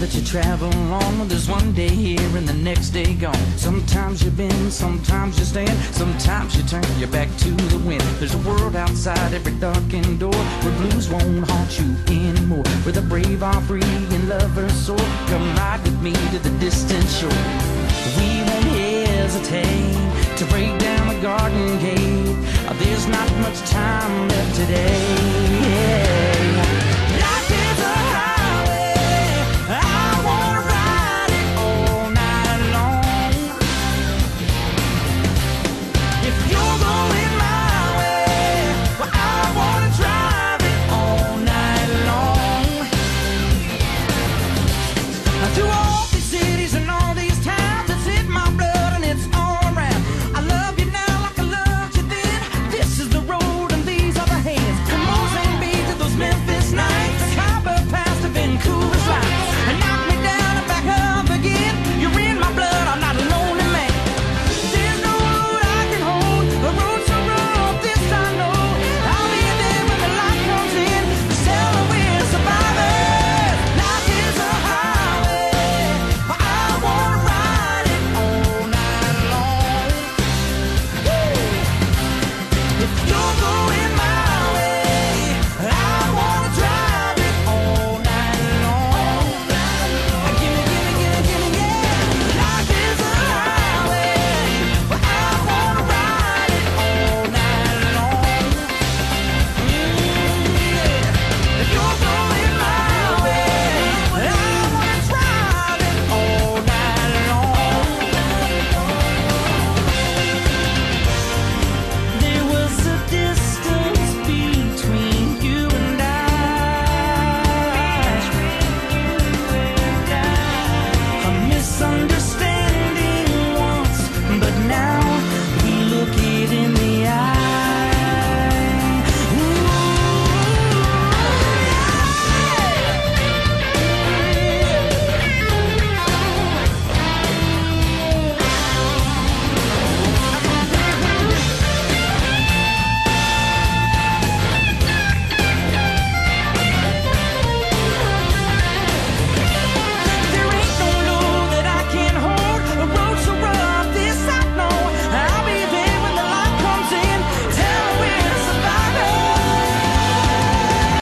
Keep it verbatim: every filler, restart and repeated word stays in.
that you travel on. There's one day here and the next day gone. Sometimes you bend, sometimes you stand, sometimes you turn your back to the wind. There's a world outside every darkened door, where blues won't haunt you anymore, where the brave are free and lovers soar. Come ride with me to the distant shore. We won't hesitate to break down the garden gate. There's not much time left today. Yeah.